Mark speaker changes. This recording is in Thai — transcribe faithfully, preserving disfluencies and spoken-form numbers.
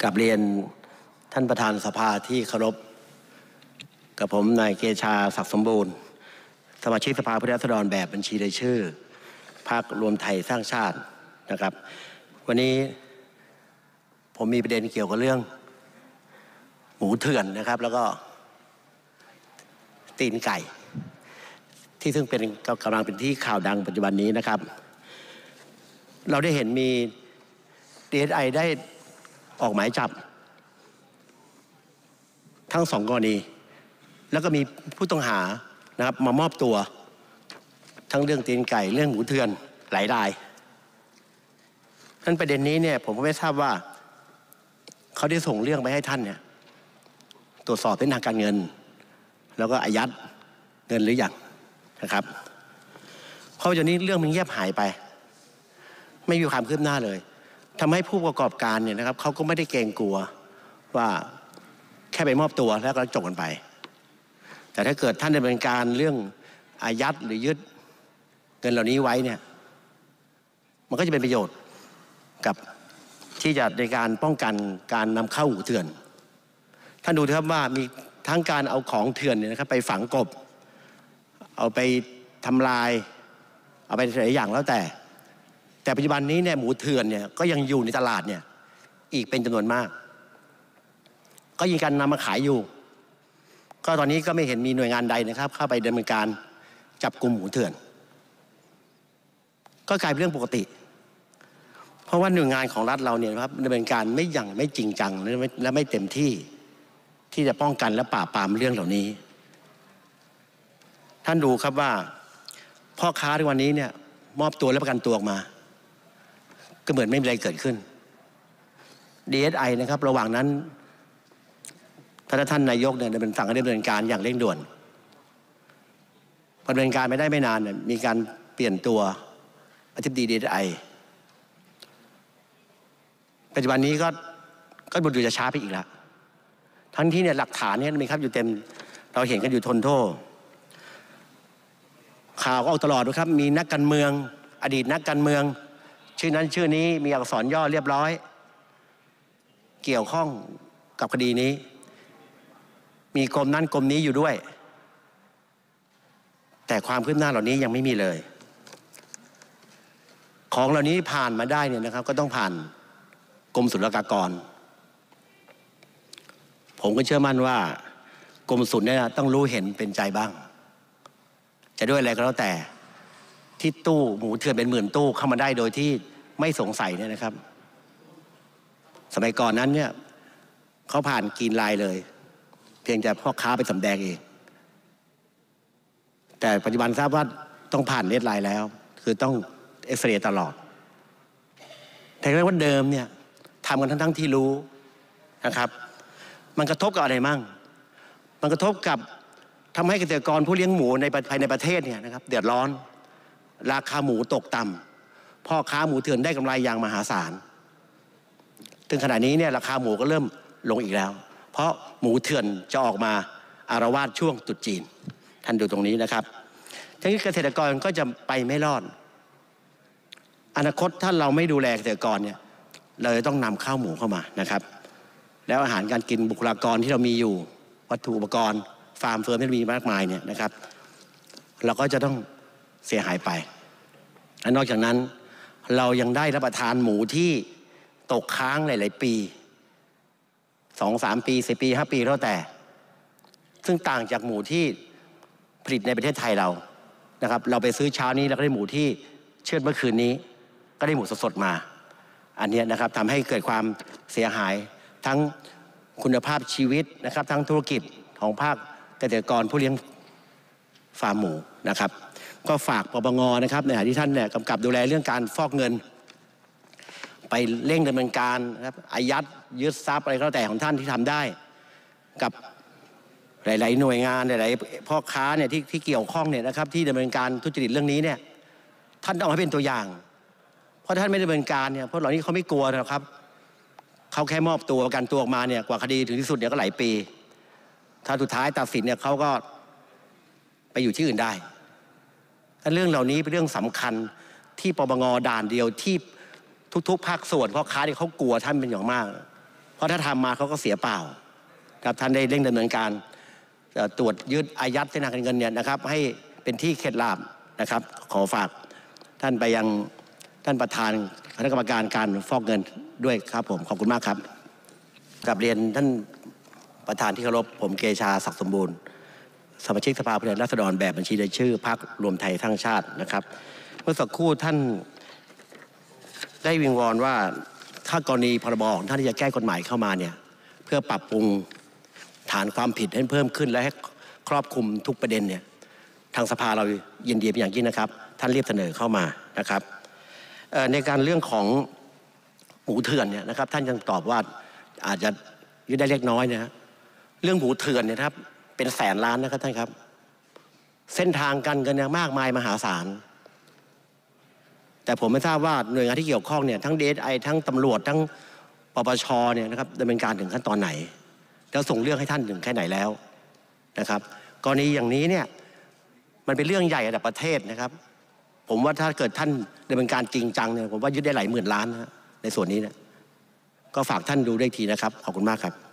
Speaker 1: กับเรียนท่านประธานสภาที่เคารพกับผมนายเกชาศักดิ์สมบูรณ์สมาชิกสภาผู้แทนราษฎรแบบบัญชีรายชื่อพรรครวมไทยสร้างชาตินะครับวันนี้ผมมีประเด็นเกี่ยวกับเรื่องหมูเถื่อนนะครับแล้วก็ตีนไก่ที่ซึ่งเป็นกำลังเป็นที่ข่าวดังปัจจุบันนี้นะครับเราได้เห็นมี ดี เอส ไอ ได้ออกหมายจับทั้งสองกรณีแล้วก็มีผู้ต้องหานะครับมามอบตัวทั้งเรื่องตีนไก่เรื่องหมูเถื่อนหลายรายท่านประเด็นนี้เนี่ยผมก็ไม่ทราบว่าเขาได้ส่งเรื่องไปให้ท่านเนี่ยตรวจสอบเส้นทางการเงินแล้วก็อายัดเงินหรือยังนะครับเพราะจากนี้เรื่องมันเงียบหายไปไม่มีความคืบหน้าเลยทำให้ผู้ประกอบการเนี่ยนะครับเขาก็ไม่ได้เกรงกลัวว่าแค่ไปมอบตัวแล้วก็จบกันไปแต่ถ้าเกิดท่านดำเนินการเรื่องอายัดหรือยึดเงินเหล่านี้ไว้เนี่ยมันก็จะเป็นประโยชน์กับที่จะในการป้องกันการนำเข้าหมูเถื่อนท่านดูนะครับว่ามีทั้งการเอาของเถื่อนเนี่ยนะครับไปฝังกลบเอาไปทำลายเอาไปหลายอย่างแล้วแต่แต่ปัจจุบันนี้เนี่ยหมูเถื่อนเนี่ยก็ยังอยู่ในตลาดเนี่ยอีกเป็นจำนวนมากก็ยังการนำมาขายอยู่ก็ตอนนี้ก็ไม่เห็นมีหน่วยงานใดนะครับเข้าไปดำเนินการจับกลุ่มหมูเถื่อนก็กลายเป็นเรื่องปกติเพราะว่าหน่วยงานของรัฐเราเนี่ยครับดำเนินการไม่อย่างไม่จริงจังและไม่เต็มที่ที่จะป้องกันและปราบปรามเรื่องเหล่านี้ท่านดูครับว่าพ่อค้าในวันนี้เนี่ยมอบตัวและประกันตัวออกมาก็เหมือนไม่มีอะไรเกิดขึ้น ดี เอส ไอ นะครับระหว่างนั้นท่านท่านนายกเนี่ยดำเนินสั่งให้ดำเนินการอย่างเร่งด่วนดำเนินการไม่ได้ไม่นานเนี่ยมีการเปลี่ยนตัวอธิบดี ดี เอส ไอ ปัจจุบันนี้ก็ก็บุญจะช้าไปอีกแล้วทั้งที่เนี่ยหลักฐานเนี่ยมีครับอยู่เต็มเราเห็นกันอยู่ทนโทษข่าวก็ออกตลอดนะครับมีนักการเมืองอดีตนักการเมืองชื่อนั้นชื่อนี้มีอักษรย่อเรียบร้อยเกี่ยวข้องกับคดีนี้มีกรมนั้นกรมนี้อยู่ด้วยแต่ความคืบหน้าเหล่านี้ยังไม่มีเลยของเหล่านี้ผ่านมาได้เนี่ยนะครับก็ต้องผ่านกรมศุลกากรผมก็เชื่อมั่นว่ากรมศุลเนี่ยต้องรู้เห็นเป็นใจบ้างจะด้วยอะไรก็แล้วแต่ที่ตู้หมูเถื่อนเป็นหมื่นตู้เข้ามาได้โดยที่ไม่สงสัยเนี่ยนะครับสมัยก่อนนั้นเนี่ยเขาผ่านกรีนไลน์เลยเพียงแต่พ่อค้าไปสำแดงเองแต่ปัจจุบันทราบว่าต้องผ่านเรดไลน์แล้วคือต้องเอ็กซเรย์ตลอดแต่ว่าเดิมเนี่ยทำกันทั้งทั้งที่รู้นะครับมันกระทบกับอะไรมั่งมันกระทบกับทำให้เกษตรกรผู้เลี้ยงหมูในภายในประเทศเนี่ยนะครับเดือดร้อนราคาหมูตกต่ำพ่อค้าหมูเถื่อนได้กำไรอย่างมหาศาลถึงขณะนี้เนี่ยราคาหมูก็เริ่มลงอีกแล้วเพราะหมูเถื่อนจะออกมาอารวาสช่วงตรุษจีนท่านดูตรงนี้นะครับทั้งนี้เกษตรกรก็จะไปไม่รอดอนาคตถ้าเราไม่ดูแลเกษตรกรเนี่ยเราจะต้องนำข้าวหมูเข้ามานะครับแล้วอาหารการกินบุคลากรที่เรามีอยู่วัตถุอุปกรณ์ฟาร์มเฟิร์มที่มีมากมายเนี่ยนะครับเราก็จะต้องเสียหายไปและนอกจากนั้นเรายังได้รับประทานหมูที่ตกค้างหลายๆปีสองสามปีสี่ปีห้าปีแล้วแต่ซึ่งต่างจากหมูที่ผลิตในประเทศไทยเรานะครับเราไปซื้อเช้านี้แล้วก็ได้หมูที่เชือดเมื่อคืนนี้ก็ได้หมูสดๆมาอันนี้นะครับทำให้เกิดความเสียหายทั้งคุณภาพชีวิตนะครับทั้งธุรกิจของภาคเกษตรกรผู้เลี้ยงฟาร์มหมูนะครับก็ฝากปปงนะครับในฐานะที่ท่านเนี่ยกำกับดูแลเรื่องการฟอกเงินไปเร่งดำเนินการนะครับอายัดยึดทรัพย์อะไรก็แล้วแต่ของท่านที่ทำได้กับหลายๆหน่วยงานหลายๆพ่อค้าเนี่ยที่ที่เกี่ยวข้องเนี่ยนะครับที่ดำเนินการทุจริตเรื่องนี้เนี่ยท่านต้องเอาให้เป็นตัวอย่างเพราะท่านไม่ดำเนินการเนี่ยเพราะเหล่านี้เขาไม่กลัวนะครับเขาแค่มอบตัวประกันตัวออกมาเนี่ยกว่าคดีถึงที่สุดเนี่ยก็หลายปีถ้าสุดท้ายตัดสินเนี่ยเขาก็ไปอยู่ที่อื่นได้เรื่องเหล่านี้เป็นเรื่องสำคัญที่ปปงด่านเดียวที่ทุกๆภาคส่วนพ่อค้าที่เขากลัวท่านเป็นอย่างมากราะถ้าทำมาเขาก็เสียเปล่าครับท่านได้เร่งดำเนินการตรวจยึดอายัดเส้นทางการเงินเนี่ยนะครับให้เป็นที่เข็ดหลาบนะครับขอฝากท่านไปยังท่านประธานคณะกรรมการการฟอกเงินด้วยครับผมขอบคุณมากครับกลับเรียนท่านประธานที่เคารพผมเกชาศักดิ์สมบูรณ์สมาชิกสภาผู้แทนราษฎรแบบบัญชีรายชื่อพรรครวมไทยสร้างชาตินะครับเมื่อสักครู่ท่านได้วิงวอนว่าถ้ากรณีพรบของท่านที่จะแก้กฎหมายเข้ามาเนี่ยเพื่อปรับปรุงฐานความผิดให้เพิ่มขึ้นและให้ครอบคลุมทุกประเด็นเนี่ยทางสภาเรายินดีเป็นอย่างยิ่งนะครับท่านรีบเสนอเข้ามานะครับในการเรื่องของหมูเถื่อนเนี่ยนะครับท่านยังตอบว่าอาจจะยึดได้เล็กน้อยนะเรื่องหมูเถื่อนเนี่ยครับเป็นแสนล้านนะครับท่านครับเส้นทางการเงินเนี่ยมากมายมหาศาลแต่ผมไม่ทราบว่าหน่วยงานที่เกี่ยวข้องเนี่ยทั้ง ดี เอส ไอ ทั้งตำรวจทั้งปปชเนี่ยนะครับดำเนินการถึงขั้นตอนไหนแล้วส่งเรื่องให้ท่านถึงแค่ไหนแล้วนะครับกรณีอย่างนี้เนี่ยมันเป็นเรื่องใหญ่ระดับประเทศนะครับผมว่าถ้าเกิดท่านดำเนินการจริงจังเนี่ยผมว่ายึดได้หลายหมื่นล้านนะในส่วนนี้เนี่ยก็ฝากท่านดูด้วยทีนะครับขอบคุณมากครับ